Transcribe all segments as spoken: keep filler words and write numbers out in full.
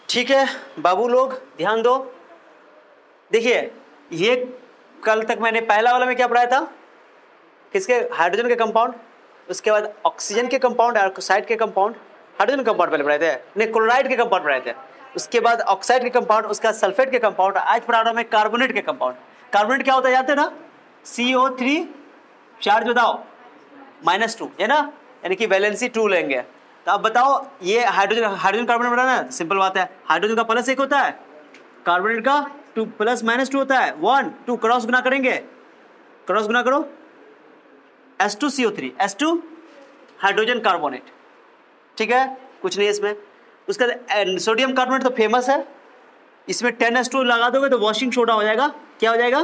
ठीक है बाबू लोग ध्यान दो। देखिए ये कल तक मैंने पहला वाला में क्या पढ़ाया था, किसके, हाइड्रोजन के कंपाउंड, उसके बाद ऑक्सीजन के कंपाउंड, ऑक्साइड के कंपाउंड, हाइड्रोजन कंपाउंड पहले पढ़ाए थे, नहीं क्लोराइड के कंपाउंड पढ़ाए थे, उसके बाद ऑक्साइड के कंपाउंड, उसका सल्फेट के कंपाउंड, आज पढ़ा रहा हूं मैं कार्बोनेट के कंपाउंड। कार्बोनेट क्या होता है जानते हैं ना, सी ओ थ्री चार्ज बताओ माइनस टू है ना, यानी कि वैलेंसी टू लेंगे। तो अब बताओ ये हाइड्रोजन हाइड्रोजन कार्बोनेट बनाना है, सिंपल बात है, हाइड्रोजन का प्लस एक होता है, कार्बोनेट का टू प्लस माइनस टू होता है, वन टू क्रॉस गुना करेंगे, क्रॉस गुना करो S two C O three, S two hydrogen carbonate, ठीक है कुछ नहीं है इसमें। उसका सोडियम कार्बोनेट तो फेमस है, इसमें टेन एस टू लगा दोगे तो वॉशिंग सोडा हो जाएगा, क्या हो जाएगा,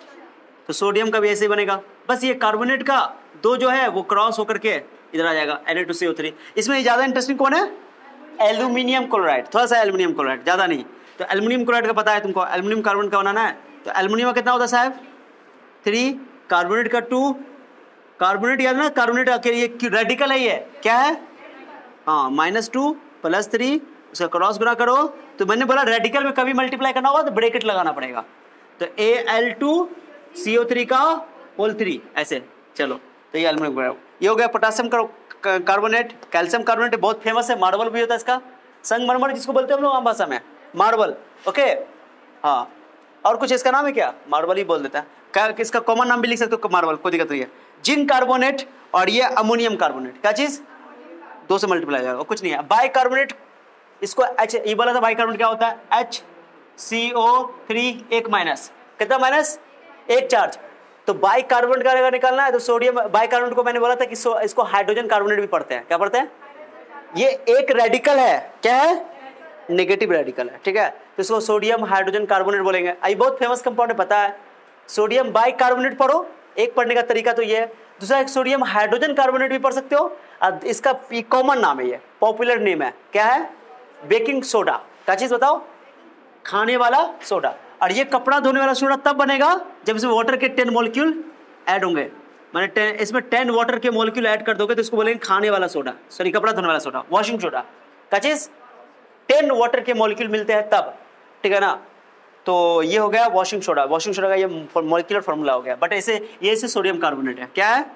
तो सोडियम का भी ऐसे ही बनेगा। बस ये कार्बोनेट का दो जो है वो क्रॉस होकर के इधर आ जाएगा N A two C O three. इसमें ज्यादा इंटरेस्टिंग कौन है, एल्यूमिनियम क्लोराइड, थोड़ा सा एल्यूमिनियम क्लोराइड, ज्यादा नहीं। तो एल्यूमिनियम क्लोराइड का पता है तुमको, एल्यूमिनियम कार्बोनेट का बनाना है, तो एल्यूमिनियम का कितना होता है साहब, थ्री, कार्बोनेट का टू, कार्बोनेट याद ना, कार्बोनेट ये रेडिकल है, ये क्या है, हाँ माइनस टू प्लस थ्री, उसका क्रॉस गुना करो। तो मैंने बोला रेडिकल में कभी मल्टीप्लाई करना होगा तो ब्रैकेट लगाना पड़ेगा, तो A L two C O three का होल थ्री ऐसे, चलो तो ये एल्यूमिनियम, ये हो गया पोटेशियम कार्बोनेट। कैल्शियम कार्बोनेट बहुत फेमस है, मार्बल भी होता है इसका, संगमरमर जिसको बोलते हैं हम लोग आम भाषा में, मार्बल, ओके हाँ। और कुछ इसका नाम है क्या, मार्बल ही बोल देता है, क्या इसका कॉमन नाम भी लिख सकते हो मार्बल, कोई दिक्कत नहीं है। जिंक कार्बोनेट और ये अमोनियम कार्बोनेट, क्या चीज, दो से मल्टीप्लाई हो जाएगा, कुछ नहीं है। बाई कार्बोनेट, इसको एच, ये बोला था बाई कार्बोनेट क्या होता है, एच सी ओ थ्री, एक माइनस, कितना माइनस, एक चार्ज। तो बाई कार्बोनेट का अगर निकालना है तो सोडियम, बाई कार्बोनेट को मैंने बोला था कि इसको हाइड्रोजन कार्बोनेट भी पढ़ते हैं, क्या पढ़ते हैं, ये एक रेडिकल है, क्या है, नेगेटिव रेडिकल है, ठीक है, तो इसको सोडियम हाइड्रोजन कार्बोनेट बोलेंगे। ये बहुत फेमस कंपाउंड है, पता है, सोडियम बाई कार्बोनेट पढ़ो, एक पढ़ने का तरीका तो ये है। दूसरा एक सोडियम हाइड्रोजन कार्बोनेट भी पढ़ सकते हो, इसका कॉमन नाम है, ये पॉपुलर नेम है, क्या है, बेकिंग सोडा, क्या चीज बताओ, खाने वाला सोडा। और ये कपड़ा धोने वाला सोडा तब बनेगा जब इसमें वाटर के टेन मॉलिक्यूल ऐड होंगे, मैंने टेन, इसमें टेन वाटर के मॉलिक्यूल ऐड कर दोगे तो इसको बोलेंगे खाने वाला सोडा, सॉरी कपड़ा धोने वाला सोडा, वॉशिंग सोडा, क्या चीज, टेन वाटर के मॉलिक्यूल मिलते हैं तब, ठीक है ना। तो ये हो गया वॉशिंग सोडा, वॉशिंग सोडा का ये मॉलिक्यूलर फार्मूला हो गया, बट ऐसे ये से सोडियम कार्बोनेट है, क्या है,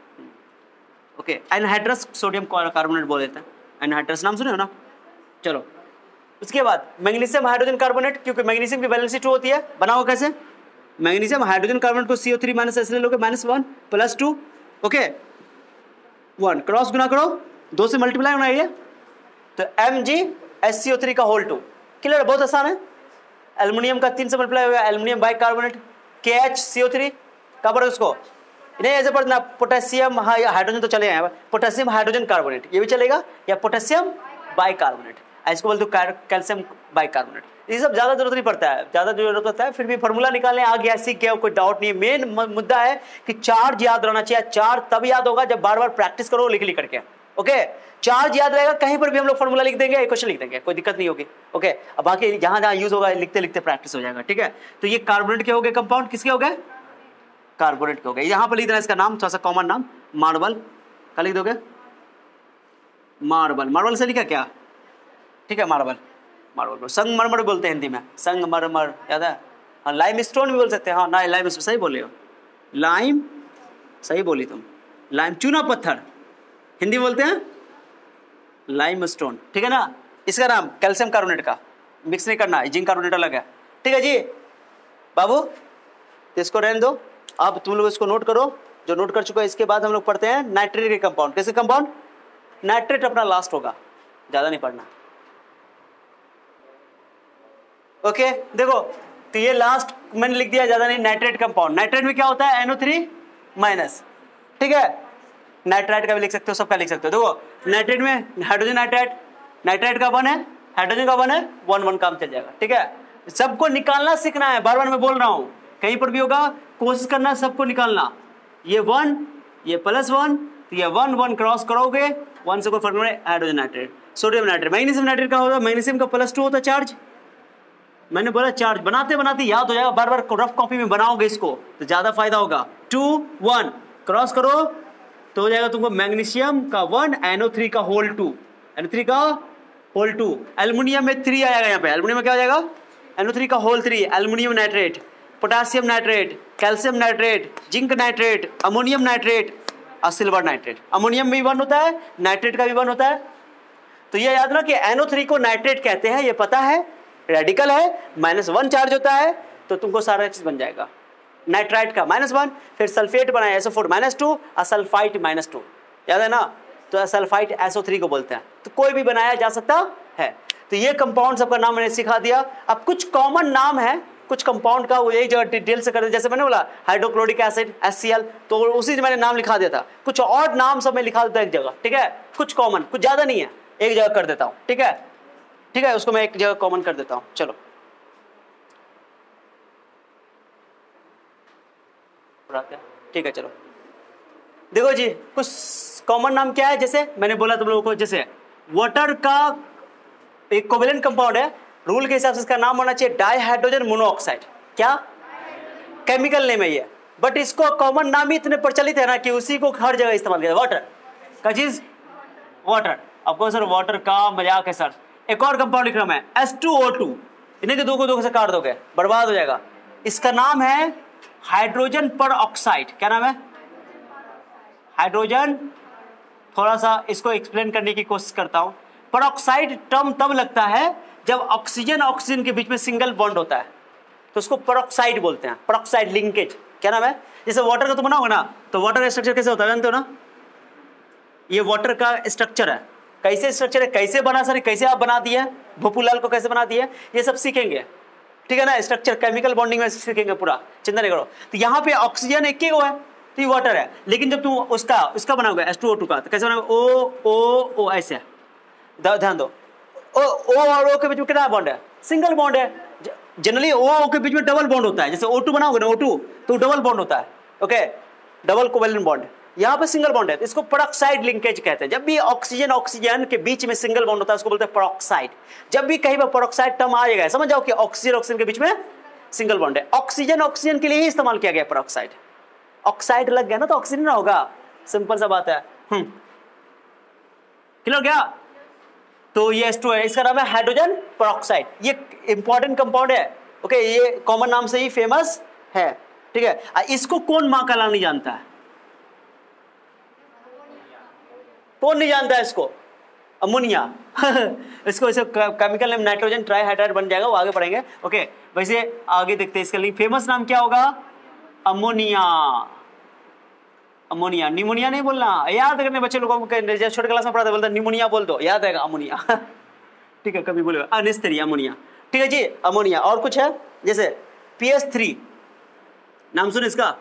ओके, एनहाइड्रस सोडियम कार्बोनेट बोल देते हैं, एनहाइड्रस नाम सुने हो ना। चलो उसके बाद मैग्नीशियम हाइड्रोजन कार्बोनेट, क्योंकि मैग्नीशियम की वैलेंसी टू होती है, बनाओ कैसे, मैग्नीशियम हाइड्रोजन कार्बोनेट को सी ओ थ्री माइनस ऐसे ले लोगे, minus one plus two, okay one, cross गुना करो, दो से मल्टीप्लाई होना है, तो M G S C O three का होल टू, क्लियर, बहुत आसान है। एल्युमिनियम का तीन से मल्टीप्लाई हो गया, एल्युमिनियम बाई कार्बोनेट, के एच सी ओ थ्री का पढ़ो उसको, नहीं ऐसे पढ़ना, पोटेशियम हाइड्रोजन तो चले आए, पोटेशियम हाइड्रोजन कार्बोनेट ये भी चलेगा, या पोटेशियम बाई कार्बोनेट, इसको बोलते हो कैल्शियम बाई कार्बोनेट। ये सब ज्यादा जरूरत नहीं पड़ता है, ज्यादा जरूरत होता है फिर भी फॉर्मूला निकालने आ गया, सीख गया, कोई डाउट नहीं है। मेन मुद्दा है कि चार्ज याद रहना चाहिए, चार्ज तब याद होगा जब बार बार प्रैक्टिस करो लिख लिख करके, ओके, चार्ज याद रहेगा, कहीं पर भी हम लोग फॉर्मूला लिख देंगे, क्वेश्चन लिख देंगे, कोई दिक्कत नहीं होगी, ओके। अब बाकी जहां जहां यूज होगा लिखते लिखते प्रैक्टिस हो जाएगा, ठीक है। तो ये कार्बोनेट के हो गए कंपाउंड, किसके हो गए, कार्बोनेट के हो गए। यहाँ पर लिख देना इसका नाम, थोड़ा सा कॉमन नाम, मार्बल का लिख दोगे, मार्बल, मार्बल से लिखा क्या, ठीक है, मार्बल, मार्बल संगमरमर बोलते हैं हिंदी में, संगमरमर याद है, हाँ लाइम स्टोन भी बोल सकते हैं, हाँ ना लाइम स्टोन सही बोले हो, लाइम सही बोली तुम, लाइम चूना पत्थर हिंदी बोलते हैं, लाइम स्टोन, ठीक है ना। इसका नाम कैल्शियम कार्बोनेट का, मिक्स नहीं करना, जिंक कार्बोनेट अलग है, ठीक है जी बाबू, तो इसको रहने दो। अब तुम लोग इसको नोट करो, जो नोट कर चुका है। इसके बाद हम लोग पढ़ते हैं नाइट्रेट के कंपाउंड, कैसे कंपाउंड, नाइट्रेट अपना लास्ट होगा, ज्यादा नहीं पढ़ना, ओके okay, देखो तो ये लास्ट मैंने लिख दिया, ज्यादा नहीं, नाइट्रेट कंपाउंड। नाइट्रेट में क्या होता है, एन ओ थ्री माइनस, ठीक है, नाइट्राइट का भी लिख सकते हो, सबका लिख सकते हो। देखो नाइट्रेट में हाइड्रोजन नाइट्राइट, नाइट्राइट का वन है, हाइड्रोजन का वन है, वन वन काम चल जाएगा, ठीक है। सबको निकालना सीखना है, बार बार मैं बोल रहा हूँ, कहीं पर भी होगा कोशिश करना सबको निकालना, ये वन ये प्लस वन, तो ये वन वन क्रॉस करोगे, वन से कोई फर्क नहीं, hydrogen nitrate, sodium nitrate, magnesium nitrate का होगा, मैग्नीशियम का प्लस टू होता है चार्ज, मैंने बोला चार्ज बनाते बनाते याद हो जाएगा, बार बार रफ कॉपी में बनाओगे इसको तो ज्यादा फायदा होगा। टू वन क्रॉस करो तो हो जाएगा तुमको मैग्नीशियम का वन, एन ओ थ्री का whole two, N O three का होल टू। एल्युमिनियम में थ्री आएगा यहाँ पे, एल्युमिनियम में क्या हो जाएगा, एन ओ थ्री का whole three, aluminium nitrate, potassium nitrate, calcium nitrate, zinc nitrate, ammonium nitrate और सिल्वर नाइट्रेट। अमोनियम में भी वन होता है, नाइट्रेट का भी वन होता है। तो ये याद रखना कि एन ओ थ्री को नाइट्रेट कहते हैं, ये पता है, रेडिकल है, माइनस वन चार्ज होता है, तो तुमको सारा चीज बन जाएगा। नाइट्राइट का माइनस वन, फिर सल्फेट बनाया S O four minus two और सल्फाइट माइनस टू, याद है ना, तो सल्फाइट एस ओ थ्री को बोलते हैं। तो कोई भी बनाया जा सकता है। तो ये कंपाउंड सबका नाम मैंने सिखा दिया। अब कुछ कॉमन नाम है कुछ कंपाउंड का, वो यही जगह डिटेल से कर दिया। जैसे मैंने बोला hydrochloric acid H C L, तो उसी से मैंने नाम लिखा दिया था। कुछ और नाम सब मैं लिखा देता एक जगह, ठीक है, कुछ कॉमन, कुछ ज्यादा नहीं है, एक जगह कर देता हूँ, ठीक है, ठीक है, उसको मैं एक जगह कॉमन कर देता हूँ। चलो ठीक है, चलो देखो जी, कुछ कॉमन नाम क्या है। जैसे मैंने बोला तुम लोगों को, जैसे वाटर का एक कोवेलेंट कंपाउंड है, रूल के हिसाब से इसका नाम होना चाहिए डाई हाइड्रोजन मोनोऑक्साइड। क्या केमिकल नेम है ये, बट इसको कॉमन नाम ही इतने प्रचलित है ना कि उसी को हर जगह इस्तेमाल किया। वाटर का चीज, वाटर। आपको सर वाटर का मजाक है सर। एक और कंपाउंड लिख रहा मैं, एस टू ओ टू, इन्हें के दो को दो से काट दोगे बर्बाद हो जाएगा। इसका नाम है हाइड्रोजन पर ऑक्साइड। क्या नाम है, हाइड्रोजन। थोड़ा सा इसको एक्सप्लेन करने की कोशिश करता हूं। पर ऑक्साइड टर्म तब लगता है जब ऑक्सीजन ऑक्सीजन के बीच में सिंगल बॉन्ड होता है, तो उसको परऑक्साइड बोलते हैं, परऑक्साइड लिंकेज। क्या नाम है, जैसे वाटर का तो बनाओगे ना, तो वाटर का स्ट्रक्चर कैसे होता है जानते हो ना, ये वाटर का स्ट्रक्चर है। कैसे स्ट्रक्चर है, कैसे बना सर, कैसे आप बना दिए, भोपूलाल को कैसे बना दिए, ये सब सीखेंगे, ठीक है ना। स्ट्रक्चर केमिकल बॉन्डिंग में सीखेंगे पूरा, चिंता नहीं करो। तो यहाँ पे ऑक्सीजन एक ही है, तो ये वाटर है। लेकिन जब तुम उसका उसका बनाओगे एच टू ओ टू का, तो कैसे बनाओगे, ओ ओ ओ ऐसे, ध्यान दो, ओ ओ और ओ के बीच में कितना बॉन्ड है, सिंगल बॉन्ड है। जनरली ओ ओ के बीच में डबल बॉन्ड होता है। जैसे ओ टू बनाओगे ना, ओ टू तो डबल बॉन्ड होता है, ओके, डबल कोवेलेंट बॉन्ड। यहाँ पे सिंगल बॉन्ड है, इसको परऑक्साइड लिंकेज कहते हैं। जब भी ऑक्सीजन ऑक्सीजन के बीच में सिंगल बॉन्ड होता है उसको बोलते हैं परऑक्साइड। जब भी कहीं पर परऑक्साइड टर्म आ जाएगा, समझ जाओ कि ऑक्सीजन ऑक्सीजन के बीच में सिंगल बॉन्ड है। ऑक्सीजन ऑक्सीजन के लिए ही इस्तेमाल किया गया परऑक्साइड। ऑक्साइड लग गया ना तो ऑक्सीजन ना होगा, सिंपल सा बात है। हम्म क्लियर हो गया। तो ये एच टू है, इसका नाम है हाइड्रोजन परऑक्साइड। ये इंपॉर्टेंट कंपाउंड है, ओके, ये कॉमन नाम से ही फेमस है, ठीक है। इसको कौन मां का लाल नहीं जानता है, कौन नहीं जानता है इसको, अमोनिया। इसको इसे केमिकल नेम नाइट्रोजन ट्राईहाइड्राइड बन जाएगा, वो आगे पढ़ेंगे, ओके। वैसे आगे देखते हैं इसका फेमस नाम क्या होगा, अमोनिया। अमोनिया, निमोनिया नहीं बोलना, याद करने बच्चे लोगों को छोटे क्लास में पढ़ाते बोलते निमोनिया बोल दो, याद आएगा अमोनिया। ठीक है, कभी बोले अनिस्तेरी अमोनिया, ठीक है जी, अमोनिया। और कुछ है, जैसे पी एच थ्री, नाम सुन इसका,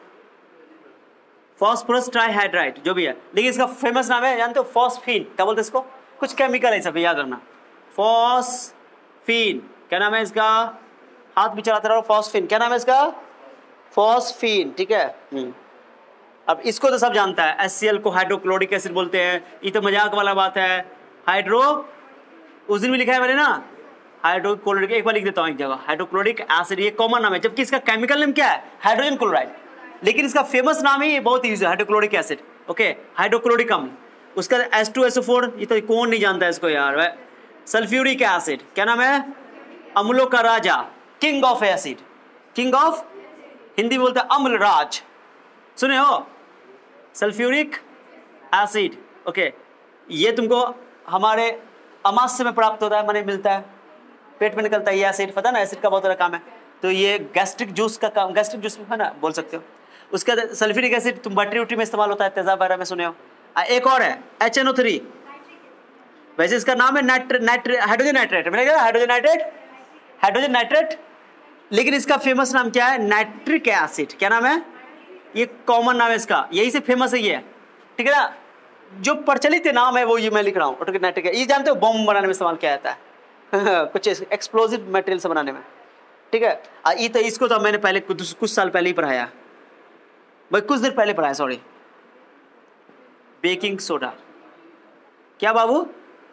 फॉस्फोरस ट्राईहाइड्राइड, जो भी है, लेकिन इसका फेमस नाम है जानते हो, फॉस्फीन। क्या बोलते हैं इसको, कुछ केमिकल है सब याद रखना, फॉस्फीन। क्या नाम है इसका, हाथ भी चलाते रहो, फॉस्फीन। क्या नाम है इसका, फॉस्फीन, ठीक है। अब इसको तो सब जानता है, एच सी एल को हाइड्रोक्लोरिक एसिड बोलते हैं, ये तो मजाक वाला बात है। हाइड्रो, उस दिन भी लिखा है मैंने ना, हाइड्रोक्लोरिक, एक बार लिख देता हूँ एक जगह, हाइड्रोक्लोरिक एसिड, ये कॉमन नाम है, जबकि इसका केमिकल नेम क्या है, हाइड्रोजन क्लोराइड, लेकिन इसका फेमस नाम ही बहुत यूज है, हाइड्रोक्लोरिक एसिड, ओके, हाइड्रोक्लोरिक अम्ल। उसका H two S O four, ये तो कौन नहीं जानता है इसको यार। सल्फ्यूरिक एसिड, क्या नाम है, अम्लों का राजा, king of acid, king of, Hindi बोलते हैं अम्ल राज, सुने हो, सल्फ्यूरिक एसिड, ओके। ये तुमको हमारे अमाशय में प्राप्त होता है, माने मिलता है, पेट में निकलता है ये एसिड, पता ना, एसिड का बहुत बड़ा काम है। तो ये गैस्ट्रिक जूस का काम, गैस्ट्रिक जूस है ना, बोल सकते हो। उसका सल्फ्यूरिक एसिड तुम बैटरी उटरी में इस्तेमाल होता है, तेजाब वगैरह में सुने हो। एक और है एच एन ओ थ्री, वैसे इसका नाम है नाइट्रेट, नाइट्रेट, हाइड्रोजन नाइट्रेट, मैंने कहा हाइड्रोजन नाइट्रेट, हाइड्रोजन नाइट्रेट, लेकिन इसका फेमस नाम क्या है, नाइट्रिक एसिड। क्या नाम है, ये कॉमन नाम है इसका, यही से फेमस है ये, ठीक है ना। जो प्रचलित नाम है वो ये मैं लिख रहा हूँ, नाइट्रिक। ये जानते हो बॉम्ब बनाने में इस्तेमाल किया जाता है, कुछ एक्सप्लोजिव मटेरियल से बनाने में, ठीक है। ये तो इसको तो मैंने पहले कुछ, कुछ साल पहले ही पढ़ाया भाई, कुछ देर पहले पढ़ाया, सॉरी। बेकिंग सोडा, क्या बाबू,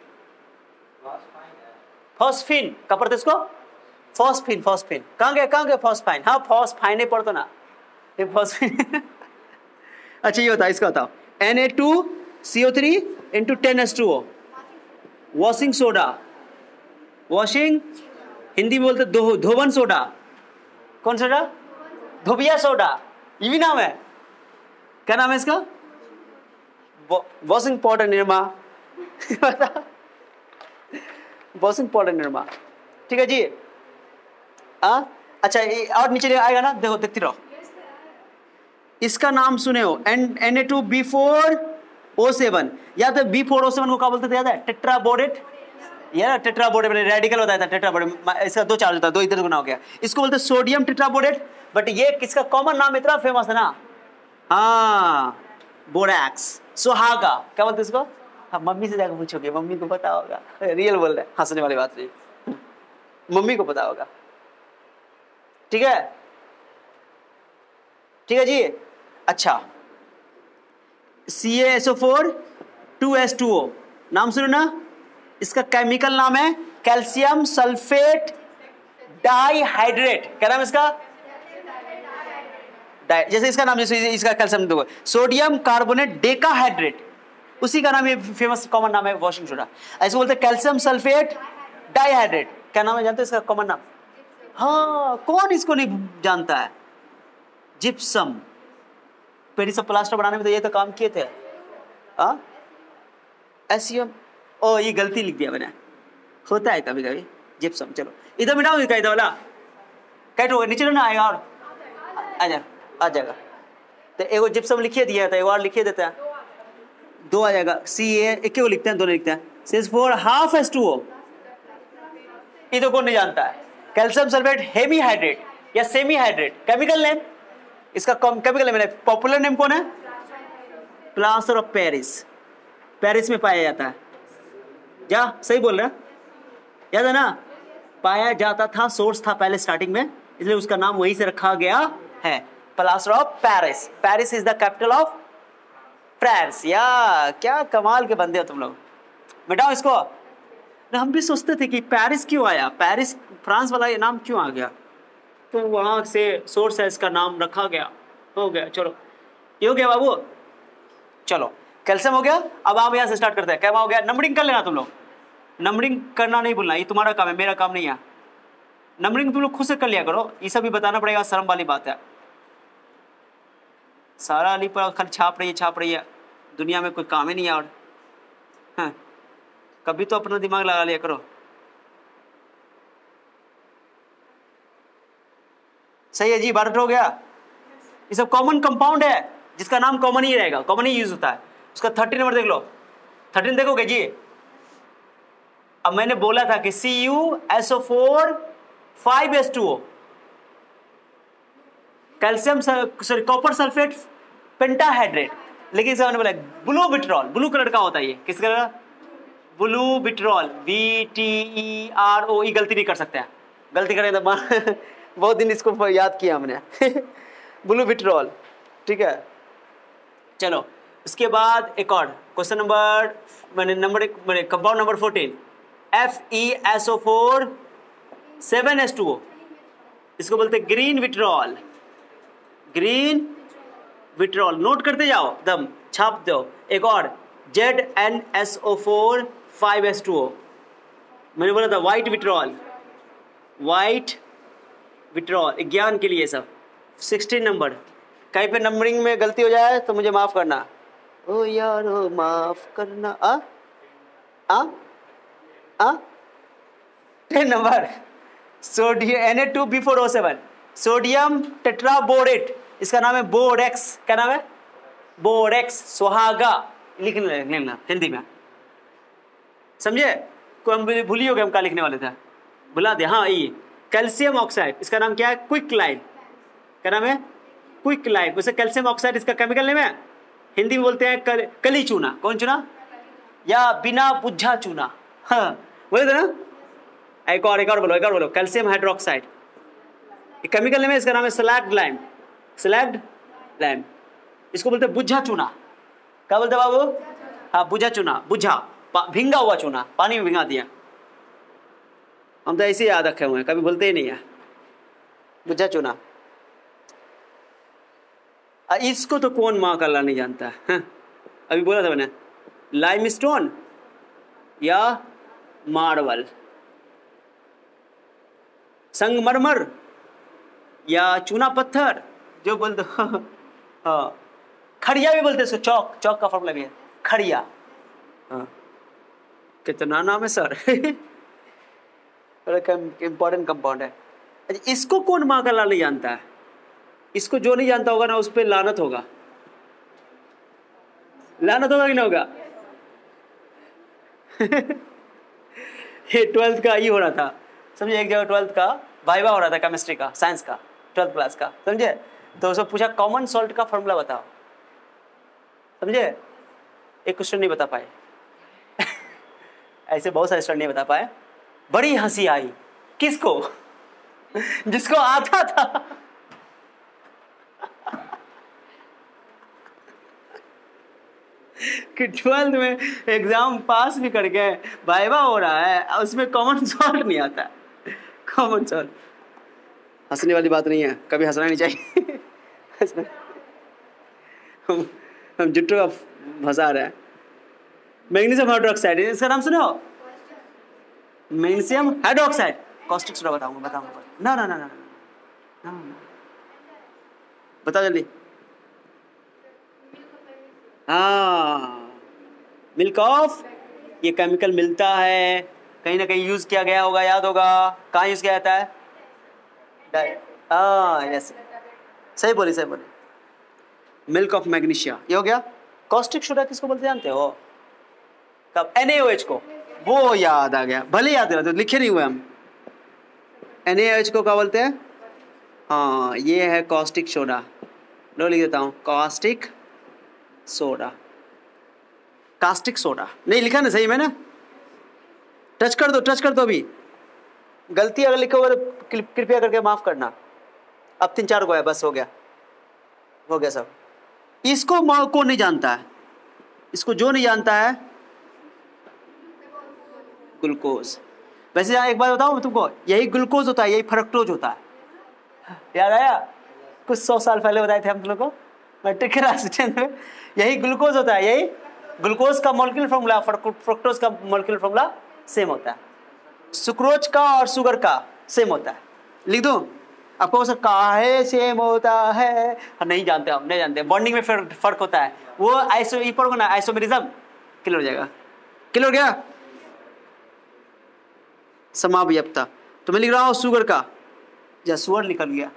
फॉस्फीन, क्या पढ़ते इसको, फॉस्फीन, फॉस्फीन, कहाँ गए कहाँ गए फॉस्फाइन, हाँ फॉस्फाइन नहीं पढ़ते ना, फॉस्फीन। अच्छा ये बताओ, इसका बताओ, N A two C O three into ten H two O, washing soda, washing Hindi में बोलते धो धोवन सोडा। कौन सोडा? धोबिया सोडा, ये भी नाम है। क्या नाम है इसका? Washing powder Nirma. Washing powder Nirma, ठीक है जी। आ? अच्छा और नीचे आएगा ना, देखो देखती रहो। इसका नाम सुने हो, N N A two B four O seven, या तो बी फोर ओ सेवन को क्या बोलते थे याद है? टेट्राबोरेट, या टेट्राबोरेट रेडिकल होता था टेट्राबोरेट, इसका दो चार्ज होता है, दो इधर गुना हो गया, इसको बोलते सोडियम टेट्राबोरेट। बट ये किसका कॉमन नाम इतना फेमस है ना, हाँ बोरैक्स, सुहागा। क्या बोलते इसको? हाँ मम्मी से जाकर पूछोगे, मम्मी को पता होगा। रियल बोल रहे, हंसने वाली बात नहीं, मम्मी को पता होगा, ठीक है ठीक है जी। अच्छा C A S O four two S two O, नाम सुनो ना, इसका केमिकल नाम है कैल्शियम सल्फेट डाइहाइड्रेट। क्या नाम है इसका? जैसे इसका नाम, जैसे इसका कैल्शियम देखो, सोडियम कार्बोनेट डेकाहाइड्रेट, उसी का नाम ये फेमस कॉमन नाम है वॉशिंग सोडा। ऐसे बोलते हैं कैल्शियम सल्फेट डाइहाइड्रेट। क्या नाम है जानते हैं इसका कॉमन नाम? हाँ कौन इसको नहीं जानता है? जिप्सम। पेरिस ऑफ प्लास्टर बनाने में तो ये तो काम किए थे। हाँ एसियम, ओ ये गलती लिख दिया मैंने, होता है कभी कभी। जिप्सम, चलो इधर मिटाओ इसका, इधर वाला कैट होगा, नीचे ना आएगा और आ जा आ जाएगा। तो एगो जिप्सम लिखिए दिया था, एगो और लिखिए देता है, दो आ जाएगा। सी ए एक को लिखते हैं, दोनों लिखते हैं। C H four half S two O, ये तो कौन नहीं जानता है। कैल्शियम सल्फेट हेमीहाइड्रेट या सेमीहाइड्रेट, केमिकल नेम इसका, केमिकल नेम पॉपुलर नेम कौन है? प्लास्टर ऑफ पेरिस, पेरिस में पाया जाता है। क्या सही बोल रहे हैं? याद है ना, पाया जाता था, सोर्स था पहले स्टार्टिंग में, इसलिए उसका नाम वहीं से रखा गया है, plaster of Paris. Paris is the capital of France. या क्या कमाल के बंदे हो तुम लोग। बेटाओ इसको, हम भी सोचते थे कि पेरिस क्यों आया, पेरिस फ्रांस वाला ये नाम क्यों आ गया, तो वहां से सोर्स है, इसका नाम रखा गया, हो गया। चलो ये हो गया बाबू, चलो कैल्शियम हो गया। अब आप यहाँ से स्टार्ट करते हैं, क्या हो गया? नंबरिंग कर लेना तुम लोग, नंबरिंग करना नहीं भूलना, ये तुम्हारा काम है, मेरा काम नहीं है। नंबरिंग तुम लोग खुद से कर लिया करो, ये सब भी बताना पड़ेगा, शर्म वाली बात है। सारा अली पर खाली छाप रही है छाप रही है, दुनिया में कोई काम ही नहीं है। और हाँ, कभी तो अपना दिमाग लगा लिया करो। सही है जी, बारह हो गया। ये सब कॉमन कंपाउंड है, जिसका नाम कॉमन ही रहेगा, कॉमन ही यूज होता है। उसका थर्टी नंबर देख लो, थर्टीन देखोगे जी। अब मैंने बोला था कि C U S O four five S two O, calcium sorry copper sulphate pentahydrate, लेकिन इसका मैंने बोला ब्लू विट्रॉल, ब्लू कलर का होता है ये, किस कलर का? Blue vitriol, V T E R O, E गलती नहीं कर सकते हैं, गलती करें तो बहुत दिन इसको याद किया हमने। ब्लू विट्रॉल, ठीक है। चलो इसके बाद एक और क्वेश्चन नंबर, मैंने नंबर मैंने compound number fourteen, F E S O four seven S two O, इसको बोलते हैं green vitriol, green vitriol. Note करते जाओ, दम छाप दो। एक और Z N S O four five S two O, मैंने बोला था व्हाइट विट्रॉल, व्हाइट विट्रॉल, ज्ञान के लिए सब। सिक्सटीन नंबर, कहीं पे नंबरिंग में गलती हो जाए तो मुझे माफ करना, ओ यार ओ माफ करना। आ आ आ ten number, sodium N A two B four O seven, sodium tetraborate, इसका नाम है बोरेक्स। क्या नाम है? बोरेक्स, सुहागा। लिख लेना हिंदी में, समझे? को हम भूली हो गए, हम क्या लिखने वाले थे, भुला दे। हाँ ये कैल्शियम ऑक्साइड, इसका नाम क्या है? क्विकलाइन। क्या नाम है? क्विकलाइन। वैसे कैल्शियम ऑक्साइड इसका केमिकल नेम है, हिंदी में बोलते हैं कल, कली चूना। कौन चूना? या बिना बुझा चूना। हाँ बोले थे ना। एक और एक और बोलो, एक और बोलो, कैल्शियम हाइड्रोक्साइड, केमिकल नेम है, इसका नाम है स्लैग्ड लाइम, स्लैग्ड लाइम। इसको बोलते हैं बुझा चूना। क्या बोलते हैं बाबू? हाँ बुझा चूना, बुझा भिंगा हुआ चूना, पानी में भिंगा दिया। हम तो ऐसे याद रखे हुए हैं, कभी बोलते ही नहीं है, बुझा चूना। इसको तो कौन माँ का अल्लाह नहीं जानता है। अभी बोला था मैंने, लाइमस्टोन या मार्बल, संगमरमर या चूना पत्थर जो बोल दो। हाँ, खड़िया भी बोलते हैं, चौक, चौक का फॉर्मूला भी है खड़िया। हाँ, कितना नाम है सर। इंपॉर्टेंट कंपाउंड है। अच्छा, इसको कौन माँ का लाल नहीं जानता है? इसको जो नहीं जानता होगा ना उस पर लानत होगा। लानत होगा कि नहीं होगा? ये ट्वेल्थ का ही हो रहा था, समझे, एक जगह ट्वेल्थ का वाइवा हो रहा था, केमिस्ट्री का, साइंस का, ट्वेल्थ क्लास का, समझे। तो उसको पूछा कॉमन सॉल्ट का फॉर्मूला बताओ, समझे। एक क्वेश्चन नहीं बता पाए। ऐसे बहुत सारे स्टूडेंट नहीं बता पाए। बड़ी हंसी आई। किसको? जिसको आता था। कि ट्वेल्थ में एग्जाम पास भी कर गए, वाइवा हो रहा है, उसमें कॉमन सॉल्ट नहीं आता। कॉमन सॉल्ट हंसने वाली बात नहीं है, कभी हंसना नहीं चाहिए। हम हम जुट्टू का फंसा रहे हैं। मैग्नीशियम हाइड्रोक्साइड, इसका नाम सुने हो? मैग्नीशियम हाइड्रोक्साइड, कॉस्टिक सोडा बताऊंगा, बताऊंगा। ना ना ना ना ना, बताओ जल्दी। हाँ, मिल्क ऑफ, ये केमिकल मिलता है, कहीं ना कहीं यूज किया गया होगा, याद होगा। कहाँ यूज किया जाता है? हाँ यस, सही बोली, सही बोली। मिल्क ऑफ मैग्नीशिया, ये हो गया। कॉस्टिक सोडा किसको बोलते जानते हो? कब? एन ए ओ एच को, वो याद आ गया, भले याद रहा तो लिखे नहीं हुए हम। एन ए ओ एच को क्या बोलते हैं? हाँ, ये है कॉस्टिक सोडा। लो लिख देता हूँ, कॉस्टिक सोडा। कास्टिक सोडा नहीं लिखा ना सही में ना? टच कर दो, टच कर दो। अभी गलती अगर लिखा होगा तो कृपया करके माफ करना। अब तीन चार को है, बस हो गया, हो गया सब। इसको कौन नहीं जानता है? इसको जो नहीं जानता है, ग्लूकोज। वैसे एक बात बताऊं मैं तुमको, यही ग्लूकोज होता है, यही फ्रक्टोज होता है। याद आया? कुछ सौ साल पहले बताए थे हम लोग को मैट्रिक के राष्ट्रीय में। यही ग्लूकोज होता है, यही ग्लूकोज का मॉलिक्यूलर फॉर्मूला, फ्रक्टोज का मॉलिक्यूलर फॉर्मूला सेम होता है। सुक्रोज का और शुगर का सेम होता है। लिख दूं आपको? सर काहे सेम होता है? नहीं जानते, हम नहीं जानते। बॉन्डिंग में फर्क होता है। वो आइसो ई पढ़ोगे ना, आइसोमेरिज्म क्लियर हो जाएगा। क्लियर हो गया? समावयवता। तो मैं लिख रहा हूं शुगर का, या सुअर निकल गया।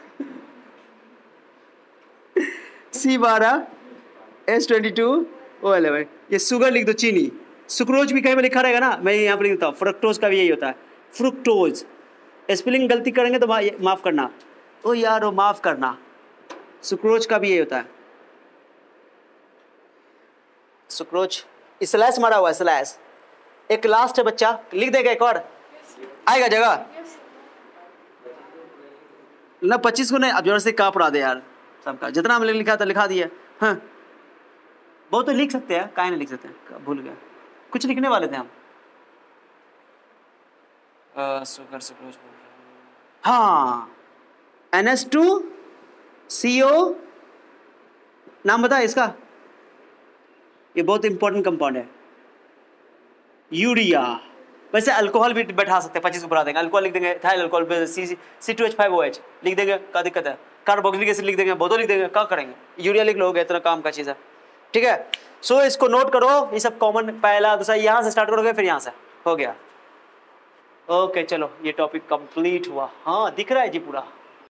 सी बारह S twenty two O eleven, ये शुगर लिख दो, चीनी। सुक्रोज भी कहीं में लिखा रहेगा ना, मैं यहाँ पर लिख देता हूँ। फ्रक्टोज का भी यही होता है, फ्रुक्टोज। स्पेलिंग गलती करेंगे तो माफ करना। ओ यार वो माफ करना। सुक्रोज का भी यही होता है, सुक्रोज। स्लैश मारा हुआ है, स्लैश। एक लास्ट है बच्चा, लिख देगा एक और आएगा जगह ना। पच्चीस को नहीं, अब जोर से का पढ़ा दे यार सबका, जितना हमने लिखा था लिखा दिया। हाँ, बहुत तो लिख सकते हैं, काहे नहीं लिख सकते? भूल गया, कुछ लिखने वाले थे हम। सुगर सुक्रोज, हाँ, N H two C O, नाम बता इसका। ये बहुत इंपॉर्टेंट कंपाउंड है, यूरिया। वैसे अल्कोहल भी बैठा सकते हैं, पच्चीस को बढ़ा देंगे। अल्कोहल लिख देंगे, ethyl alcohol, C C two H five O H लिख देंगे, क्या दिक्कत है? कार्बोक्सिलिक एसिड लिख देंगे, बहुत लिख देंगे, क्या करेंगे? यूरिया लिख लोगे, इतना काम का चीज़ है। ठीक है, सो so, इसको नोट करो। ये सब कॉमन, पहला दूसरा यहाँ से स्टार्ट करोगे, फिर यहाँ से हो गया। ओके okay, चलो ये टॉपिक कंप्लीट हुआ। हाँ दिख रहा है जी पूरा।